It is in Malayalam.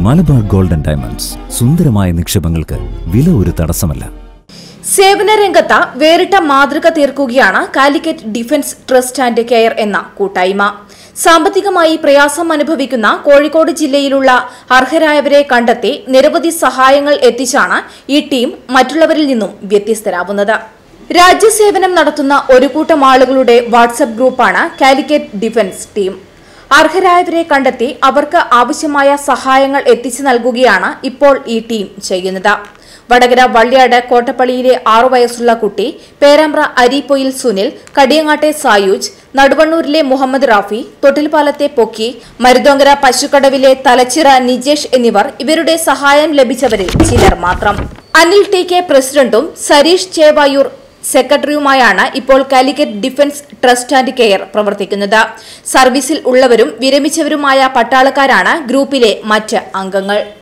മലബാർ ഗോൾഡൻ ഡയമണ്ട്സ് സുന്ദരമായ നിക്ഷേപങ്ങൾക്ക് വില ഒരു തടസ്സമല്ല. സേവന രംഗത്ത് വേറിട്ട മാതൃക തീർക്കുകയാണ് Calicut defence trust and care എന്ന കൂട്ടായ്മ. സാമ്പത്തികമായി പ്രയാസം അനുഭവിക്കുന്ന കോഴിക്കോട് ജില്ലയിലുള്ള അർഹരായവരെ കണ്ടെത്തി നിരവധി സഹായങ്ങൾ എത്തിച്ചാണ് ഈ ടീം മറ്റുള്ളവരിൽ നിന്നും വ്യത്യസ്തരാവുന്നത്. രാജ്യസേവനം നടത്തുന്ന ഒരു കൂട്ടം ആളുകളുടെ വാട്സ്ആപ്പ് ഗ്രൂപ്പാണ് കാലിക്കറ്റ് ഡിഫൻസ് ടീം. അർഹരായവരെ കണ്ടെത്തി അവർക്ക് ആവശ്യമായ സഹായങ്ങൾ എത്തിച്ചു നൽകുകയാണ് ഇപ്പോൾ ഈ ടീം ചെയ്യുന്നത്. വടകര വള്ളിയാട് കോട്ടപ്പള്ളിയിലെ 6 വയസ്സുള്ള കുട്ടി, പേരാമ്പ്ര അരീപ്പൊയിൽ സുനിൽ, കടിയങ്ങാട്ടെ സായൂജ്, നടുവണ്ണൂരിലെ മുഹമ്മദ് റാഫി, തൊട്ടിൽപാലത്തെ പൊക്കി, മരുതോങ്കര പശുക്കടവിലെ തലച്ചിറ നിജേഷ് എന്നിവർ ഇവരുടെ സഹായം ലഭിച്ചവരിൽ ചിലർ മാത്രം. അനിൽ ടി.കെ പ്രസിഡന്റും സരീഷ് ചേവായൂർ സെക്രട്ടറിയുമായാണ് ഇപ്പോൾ Calicut defence trust and care പ്രവർത്തിക്കുന്നത്. സർവീസിൽ ഉള്ളവരും വിരമിച്ചവരുമായ പട്ടാളക്കാരാണ് ഗ്രൂപ്പിലെ മറ്റ് അംഗങ്ങൾ.